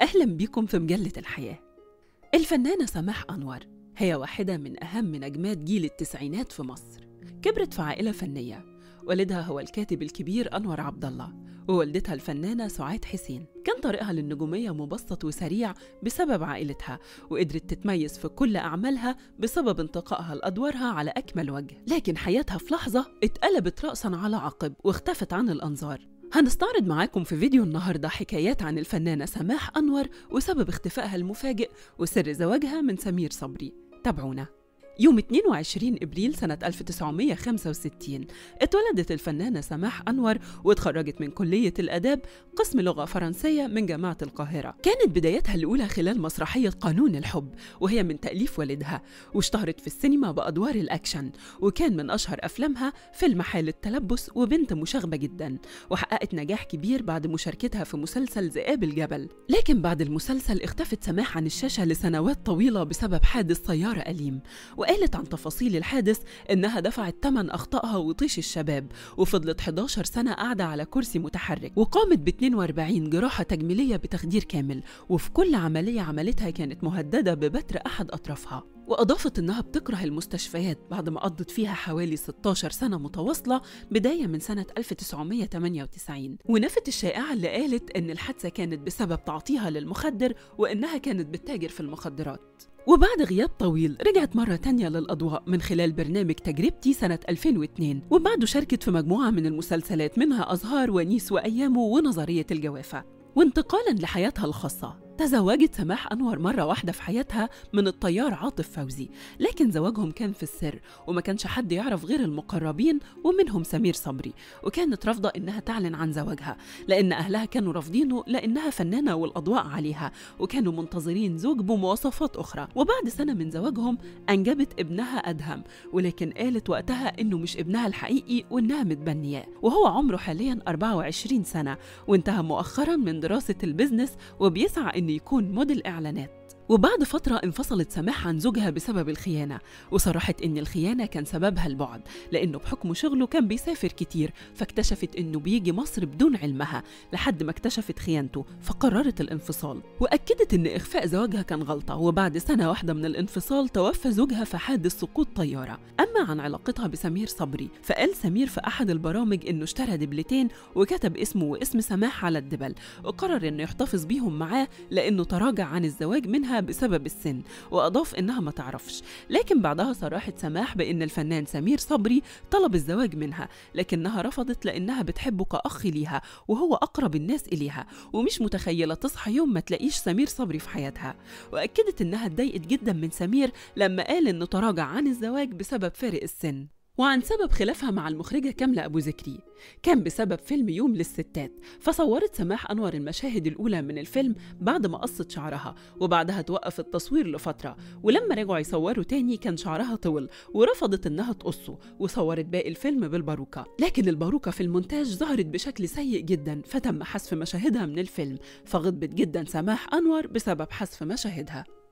أهلا بكم في مجلة الحياة. الفنانة سماح أنور هي واحدة من أهم نجمات جيل التسعينات في مصر. كبرت في عائلة فنية، والدها هو الكاتب الكبير أنور عبد الله، ووالدتها الفنانة سعاد حسين. كان طريقها للنجومية مبسط وسريع بسبب عائلتها، وقدرت تتميز في كل أعمالها بسبب انتقائها لأدوارها على أكمل وجه. لكن حياتها في لحظة اتقلبت رأساً على عقب واختفت عن الأنظار. هنستعرض معاكم في فيديو النهاردة حكايات عن الفنانة سماح أنور وسبب اختفائها المفاجئ وسر زواجها من سمير صبري. تابعونا. يوم 22 إبريل سنة 1965 اتولدت الفنانة سماح أنور واتخرجت من كلية الآداب قسم لغة فرنسية من جامعة القاهرة. كانت بدايتها الأولى خلال مسرحية قانون الحب، وهي من تأليف والدها، واشتهرت في السينما بأدوار الأكشن، وكان من أشهر أفلامها فيلم حالة تلبس وبنت مشاغبة جدا، وحققت نجاح كبير بعد مشاركتها في مسلسل ذئاب الجبل. لكن بعد المسلسل اختفت سماح عن الشاشة لسنوات طويلة بسبب حادث سيارة أليم، وقالت عن تفاصيل الحادث إنها دفعت ثمن أخطائها وطيش الشباب، وفضلت 11 سنة قاعدة على كرسي متحرك، وقامت ب 42 جراحة تجميلية بتخدير كامل، وفي كل عملية عملتها كانت مهددة ببتر أحد أطرافها. وأضافت إنها بتكره المستشفيات بعد ما قضت فيها حوالي 16 سنة متواصلة بداية من سنة 1998. ونفت الشائعة اللي قالت إن الحادثة كانت بسبب تعاطيها للمخدر وإنها كانت بتتاجر في المخدرات. وبعد غياب طويل رجعت مرة تانية للأضواء من خلال برنامج تجربتي سنة 2002، وبعده شاركت في مجموعة من المسلسلات منها أزهار ونيس وأيامه ونظرية الجوافة. وانتقالاً لحياتها الخاصة، تزوجت سماح أنور مرة واحدة في حياتها من الطيار عاطف فوزي، لكن زواجهم كان في السر وما كانش حد يعرف غير المقربين ومنهم سمير صبري، وكانت رافضة إنها تعلن عن زواجها لأن أهلها كانوا رافضينه لأنها فنانة والأضواء عليها، وكانوا منتظرين زوج بمواصفات أخرى. وبعد سنة من زواجهم أنجبت ابنها أدهم، ولكن قالت وقتها إنه مش ابنها الحقيقي وإنها متبنياه، وهو عمره حالياً 24 سنة، وانتهى مؤخراً من دراسة البيزنس وبيسعى إنه يكون موديل إعلانات. وبعد فترة انفصلت سماح عن زوجها بسبب الخيانة، وصرحت إن الخيانة كان سببها البعد، لأنه بحكم شغله كان بيسافر كتير، فاكتشفت إنه بيجي مصر بدون علمها لحد ما اكتشفت خيانته فقررت الانفصال. وأكدت إن إخفاء زواجها كان غلطة، وبعد سنة واحدة من الانفصال توفى زوجها في حادث سقوط طيارة. أما عن علاقتها بسمير صبري، فقال سمير في أحد البرامج إنه اشترى دبلتين وكتب اسمه واسم سماح على الدبل، وقرر إنه يحتفظ بيهم معاه لأنه تراجع عن الزواج منها بسبب السن، وأضاف إنها ما تعرفش. لكن بعدها صرحت سماح بإن الفنان سمير صبري طلب الزواج منها، لكنها رفضت لأنها بتحبه كأخ ليها وهو أقرب الناس إليها، ومش متخيلة تصحى يوم ما تلاقيش سمير صبري في حياتها. وأكدت إنها اتضايقت جدا من سمير لما قال إنه تراجع عن الزواج بسبب فارق السن. وعن سبب خلافها مع المخرجة كاملة أبو ذكري، كان بسبب فيلم يوم للستات، فصورت سماح أنور المشاهد الأولى من الفيلم بعد ما قصت شعرها، وبعدها توقف التصوير لفترة، ولما رجعوا يصوروا تاني كان شعرها طول ورفضت إنها تقصه، وصورت باقي الفيلم بالباروكة. لكن الباروكة في المونتاج ظهرت بشكل سيء جدا، فتم حذف مشاهدها من الفيلم، فغضبت جدا سماح أنور بسبب حذف مشاهدها.